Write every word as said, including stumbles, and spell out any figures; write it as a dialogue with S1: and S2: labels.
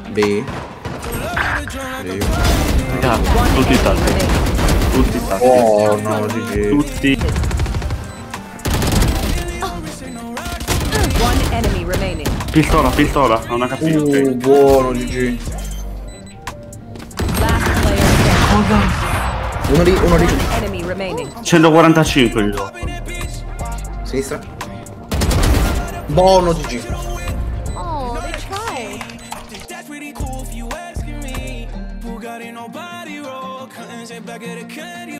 S1: B.
S2: Raga, tutti stati. Tutti stati.
S1: Oh no, G G.
S2: Tutti.
S3: One enemy remaining.
S2: Pistola, pistola, non ha capito.
S1: Uh,
S2: Ok.
S1: buono G G.
S3: Last player standing.
S1: Uno lì, uno lì.
S3: One enemy remaining.
S2: centoquarantacinque gli do.
S1: Sinistra. Buono G G.
S4: Oh, they tried.
S5: That's pretty cool if you asking me. Bugatti, nobody roll. Couldn't say back at the candy.